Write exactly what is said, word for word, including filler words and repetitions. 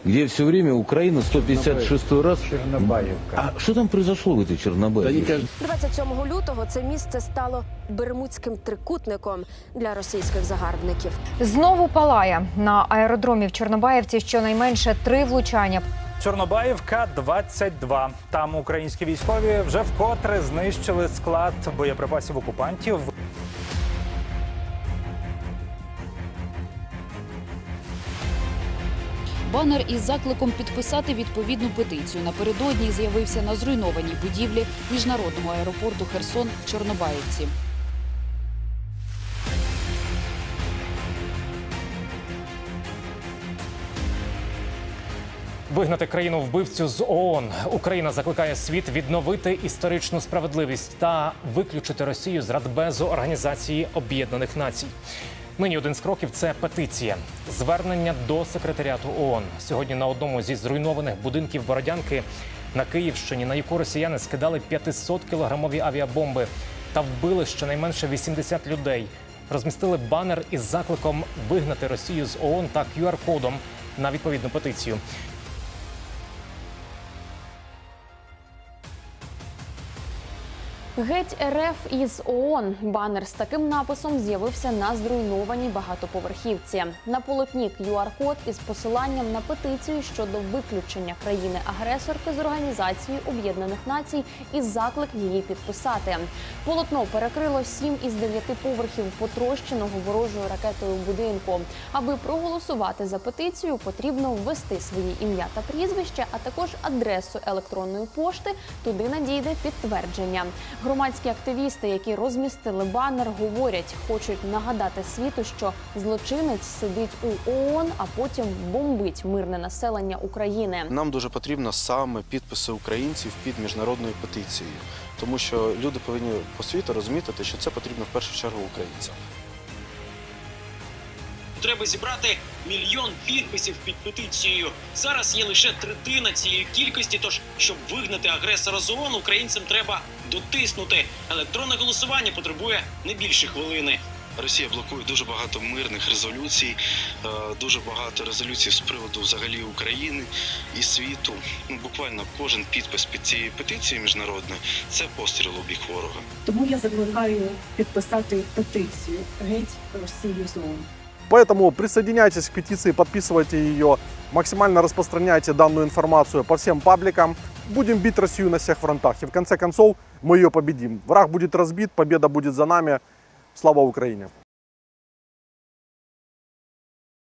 где все время Украина сто пятьдесят шестой раз. Чернобаївка. А что там произошло в этой Чернобаевке? двадцять сьомого лютого це місце стало Бермудським трикутником для російських загарбників. Знову палає. На аеродромі в Чорнобаївці щонайменше три влучання. Чорнобаївка двадцять два. Там українські військові вже вкотре знищили склад боєприпасів окупантів. Банер із закликом підписати відповідну петицію напередодні з'явився на зруйнованій будівлі міжнародного аеропорту Херсон в Чорнобаївці. Вигнати країну-вбивцю з ООН. Україна закликає світ відновити історичну справедливість та виключити Росію з Радбезу Організації Об'єднаних Націй. Нині один з кроків – це петиція. Звернення до секретаріату ООН. Сьогодні на одному зі зруйнованих будинків Бородянки на Київщині, на яку росіяни скидали п'ятисоткілограмові авіабомби та вбили щонайменше вісімдесят людей, розмістили банер із закликом вигнати Росію з ООН та кю ар-кодом на відповідну петицію. Геть РФ із ООН. Банер з таким написом з'явився на зруйнованій багатоповерхівці. На полотні кю ар-код із посиланням на петицію щодо виключення країни-агресорки з Організації Об'єднаних Націй і заклик її підписати. Полотно перекрило сім із дев'яти поверхів потрощеного ворожою ракетою будинку. Аби проголосувати за петицію, потрібно ввести своє ім'я та прізвище, а також адресу електронної пошти. Туди надійде підтвердження. Громадські активісти, які розмістили банер, говорять, хочуть нагадати світу, що злочинець сидить у ООН, а потім бомбить мирне населення України. Нам дуже потрібно саме підписи українців під міжнародною петицією, тому що люди повинні по світу розуміти, що це потрібно в першу чергу українцям. Треба зібрати мільйон підписів під петицією. Зараз є лише третина цієї кількості, тож, щоб вигнати агресора з ООН, українцям треба дотиснути. Електронне голосування потребує не більше хвилини. Росія блокує дуже багато мирних резолюцій, дуже багато резолюцій з приводу взагалі України і світу. Ну, буквально кожен підпис під цією петицією міжнародною – це постріл у бік ворога. Тому я закликаю підписати петицію «Геть Росію з ООН». Поэтому присоединяйтесь к петиции, подписывайте ее, максимально распространяйте данную информацию по всем пабликам. Будем бить Россию на всех фронтах. И в конце концов мы ее победим. Враг будет разбит, победа будет за нами. Слава Украине!